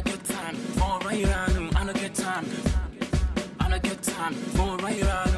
don't get time for right around. I don't get time. I don't get time for right around.